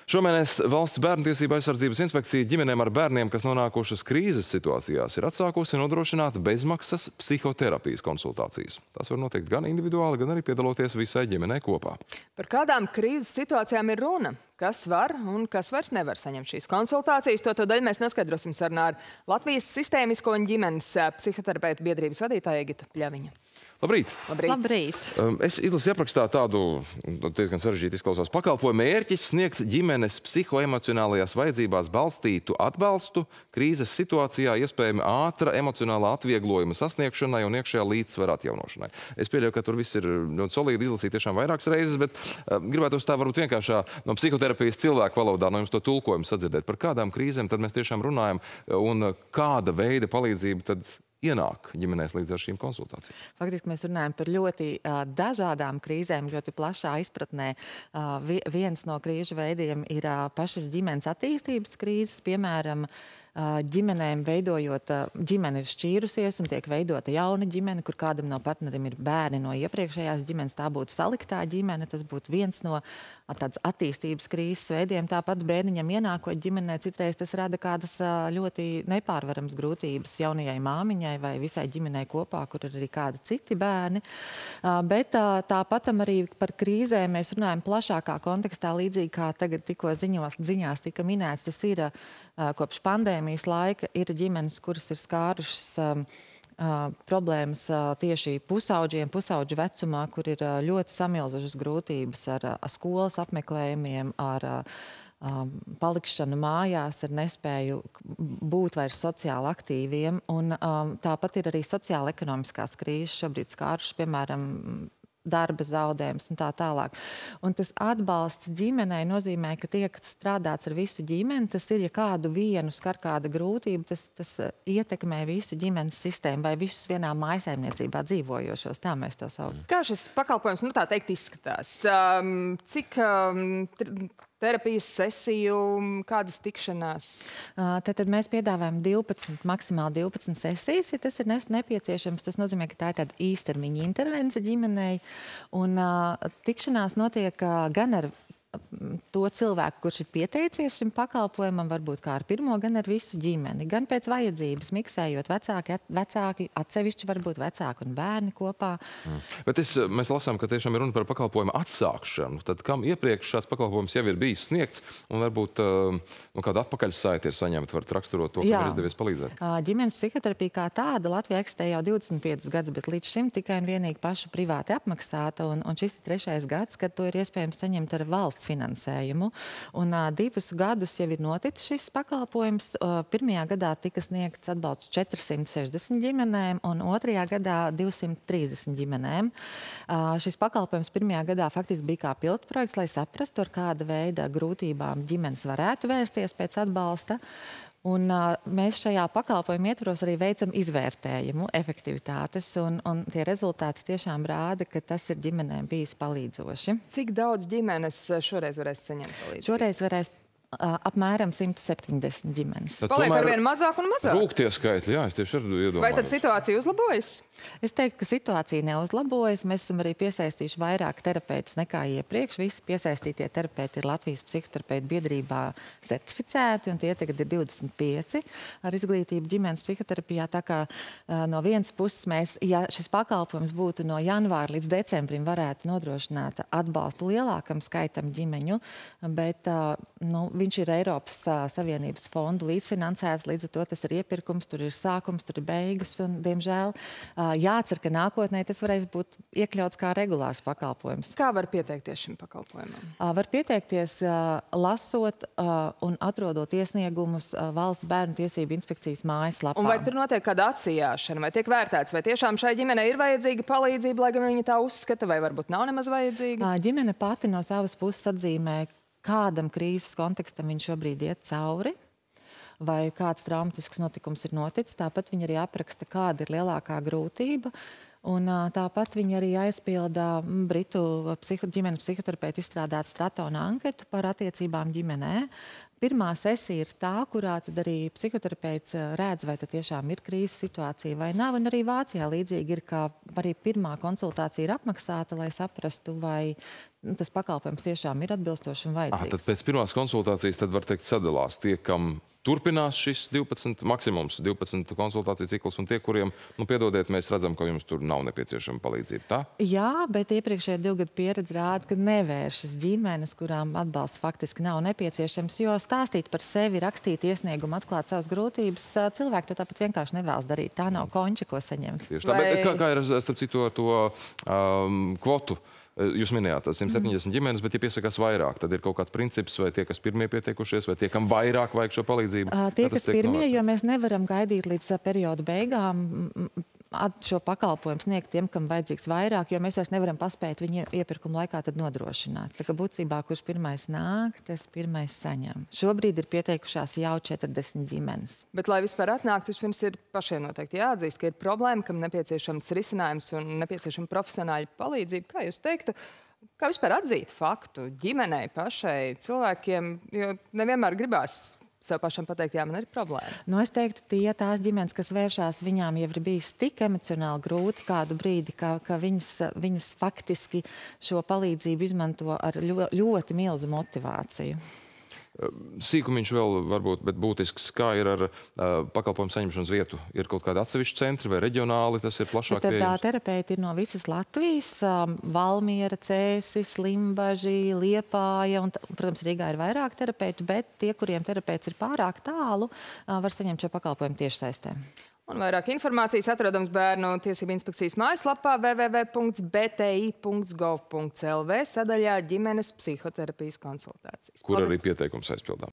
Šomēnes Valsts bērntiesību aizsardzības inspekcija ģimenēm ar bērniem, kas nonākušas krīzes situācijās, ir atsākusi nodrošināt bezmaksas psihoterapijas konsultācijas. Tas var notikt gan individuāli, gan arī piedaloties visai ģimenei kopā. Par kādām krīzes situācijām ir runa? Kas var un kas vairs nevar saņemt šīs konsultācijas? To daļu mēs noskaidrosim sarunā ar Latvijas sistēmisko un ģimenes psihoterapeitu biedrības vadītāju Egitu Pļaviņu. Labrīt! Labrīt! Es izlasīju aprakstā tādu diezgan sarežģīti izklausās pakalpojumu. Mērķis sniegt ģimenes psihoemocionālajās vajadzībās balstītu atbalstu krīzes situācijā, iespējami ātra emocionālā atvieglojuma sasniegšanai un iekšējā līdzsvara atjaunošanai. Es pieļauju, ka tur viss ir ļoti solīdi izlasīt tiešām vairākas reizes, bet gribētu tā varbūt vienkāršā no psihoterapijas cilvēku valodā no jums to tulkojumu sadzirdēt. Par kādām krīzēm tad mēs tiešām runājam un kāda veida palīdzība tad ienāk ģimenēs līdz ar šīm konsultācijām? Faktiski mēs runājam par ļoti dažādām krīzēm, ļoti plašā izpratnē. Viens no krīžu veidiem ir pašas ģimenes attīstības krīzes, piemēram, ģimenēm veidojot, ģimene ir šķīrusies un tiek veidota jauna ģimene, kur kādam no partneriem ir bērni no iepriekšējās ģimenes, tā būtu saliktā ģimene, tas būtu viens no tāds attīstības krīzes veidiem. Tāpat bērniņam ienākot ģimenē, citreiz tas rada kādas ļoti nepārvaramas grūtības jaunajai māmiņai vai visai ģimenei kopā, kur ir arī kādi citi bērni. Bet tāpat arī par krīzēm mēs runājam plašākā kontekstā, līdzīgi kā tagad tikko ziņās tika minēts, tas ir kopš pandēmijas laika ir ģimenes, kuras ir skārušas problēmas tieši pusauģu vecumā, kur ir ļoti samilzušas grūtības ar skolas apmeklējumiem, ar palikšanu mājās, ar nespēju būt vairs sociāli aktīviem. Un tāpat ir arī sociāla-ekonomiskās krīzes šobrīd skārušas, piemēram, darba zaudējums un tā tālāk. Un tas atbalsts ģimenei nozīmē, ka tiek strādāts ar visu ģimeni. Tas ir, ja kādu vienu skar kāda grūtība, tas ietekmē visu ģimenes sistēmu vai visus vienā mājsaimniecībā dzīvojošos. Tā mēs to saucam. Kā šis pakalpojums, tā teikt, izskatās? Cik terapijas sesiju, kādas tikšanās? Tad mēs piedāvājam 12, maksimāli 12 sesijas, ja tas ir nepieciešams. Tas nozīmē, ka tā ir tāda īstermiņa intervence ģimenei. Un tikšanās notiek gan ar to cilvēku, kurš ir pieteicies šim pakalpojumam, varbūt kā ar pirmo, gan ar visu ģimeni, gan pēc vajadzības, miksējot vecāki, atsevišķi varbūt vecāki un bērni kopā. Bet mēs lasām, ka tiešām ir runa par pakalpojumu atsākšanu. Tad kam iepriekš šāds pakalpojums jau ir bijis sniegts un varbūt kāda atpakaļsaite ir saņemta, varat raksturot to, ka var izdevies palīdzēt? Ģimenes psihoterapija kā tāda Latvijā eksistē jau 25 gadus, bet līdz šim tikai un vienīgi pašu privāti apmaksāta, un šis ir 3. gads, kad to ir iespējams saņemt ar valsts finansējumu. Un 2 gadus jau ir noticis šis pakalpojums. 1. gadā tika sniegts atbalsts 460 ģimenēm un 2. gadā 230 ģimenēm. Šis pakalpojums 1. gadā faktiski bija kā pilotprojekts, lai saprastu, ar kāda veida grūtībām ģimenes varētu vērsties pēc atbalsta. Un mēs šajā pakalpojuma ietvaros arī veicam izvērtējumu efektivitātes, un tie rezultāti tiešām rāda, ka tas ir ģimenēm bijis palīdzoši. Cik daudz ģimenes šoreiz varēs saņemt palīdzību? Šoreiz varēs apmēram 170 ģimenes. Paliek ar vien mazāk un mazāk. Rūk tie skaitļi, jā, es tieši arī iedomājos. Vai tad situācija uzlabojas? Es teiktu, ka situācija neuzlabojas. Mēs esam arī piesaistījuši vairāk terapeitus nekā iepriekš. Visi piesaistītie terapeiti ir Latvijas psihoterapeitu biedrībā certificēti, un tie tagad ir 25 ar izglītību ģimenes psihoterapijā. Tā kā no vienas puses mēs, ja šis pakalpojums būtu no janvāra līdz decembrim, varētu nodrošināt atbalstu lielākam skaitam ģimeņu, bet viņš ir Eiropas Savienības fondu līdzfinansēts, līdz ar to tas ir iepirkums, tur ir sākums, tur ir beigas, un, diemžēl, jācer, ka nākotnē tas varēs būt iekļauts kā regulārs pakalpojums. Kā var pieteikties šim pakalpojumam? Var pieteikties lasot un atrodot iesniegumus Valsts bērnu tiesību inspekcijas mājaslapā. Un vai tur notiek kāda atsijāšana, vai tiek vērtēts, vai tiešām šai ģimenei ir vajadzīga palīdzība, lai gan viņa tā uzskata, vai varbūt nav nemaz vajadzīga? Ģimene pati no savas puses atzīmē, kādam krīzes kontekstam viņš šobrīd iet cauri, vai kāds traumatisks notikums ir noticis. Tāpat viņi arī apraksta, kāda ir lielākā grūtība. Un tāpat viņi arī aizpilda Britu ģimenes psihoterapeitu izstrādāt Stratona anketu par attiecībām ģimenē. Pirmā sesija ir tā, kurā tad arī psihoterapeits redz, vai tad tiešām ir krīzes situācija vai nav. Un arī Vācijā līdzīgi ir, ka arī pirmā konsultācija ir apmaksāta, lai saprastu, vai tas pakalpojums tiešām ir atbilstoši un vajadzīgs. Tad pēc pirmās konsultācijas tad var teikt sadalās tie, kam turpinās šis 12, maksimums 12 konsultāciju cikls, un tie, kuriem, piedodiet, mēs redzam, ka jums tur nav nepieciešama palīdzība, tā? Jā, bet iepriekšējā 2 gadu pieredze rāda, ka nevēršas ģimenes, kurām atbalsts faktiski nav nepieciešams, jo stāstīt par sevi, rakstīt iesniegumu, atklāt savas grūtības, cilvēki to tāpat vienkārši nevēlas darīt. Tā nav konča, ko saņemt. Tieši tā, bet kā ir, starp citu, to kvotu? Jūs minējāt 170 ģimenes, bet ja piesakās vairāk, tad ir kaut kāds princips, vai tie, kas pirmie pieteikušies, vai tie, kam vairāk vajag šo palīdzību? Tie, kas pirmie, jo mēs nevaram gaidīt līdz perioda beigām šo pakalpojumu sniegt tiem, kam vajadzīgs vairāk, jo mēs vairs nevaram paspēt viņu iepirkuma laikā tad nodrošināt. Tā kā būtībā, kurš pirmais nāk, tas pirmais saņem. Šobrīd ir pieteikušās jau 40 ģimenes. Bet, lai vispār atnāktu, vispirms ir pašiem noteikti jāatzīst, ka ir problēma, kam nepieciešams risinājums un nepieciešama profesionāļa palīdzība. Kā jūs teiktu, kā vispār atzīt faktu ģimenei pašai, cilvēkiem, jo nevienmēr gribās sev pašam pateikt, jā, man ir problēma. Es teiktu, tās ģimenes, kas vēršās, viņām jau ir bijis tik emocionāli grūti kādu brīdi, ka viņas faktiski šo palīdzību izmanto ar ļoti milzu motivāciju. Sīkumiņš vēl varbūt, bet būtisks, kā ir ar pakalpojumu saņemšanas vietu? Ir kaut kādi atsevišķi centri vai reģionāli, tas ir plašāk pieejams? Terapeiti ir no visas Latvijas, Valmiera, Cēsis, Limbaži, Liepāja, un, protams, Rīgā ir vairāk terapeitu, bet tie, kuriem terapeits ir pārāk tālu, var saņemt šo pakalpojumu tiešsaistē. Un vairāk informācijas atrodams Bērnu tiesību inspekcijas mājaslapā www.bti.gov.lv sadaļā ģimenes psihoterapijas konsultācijas. Kur arī pieteikums aizpildām.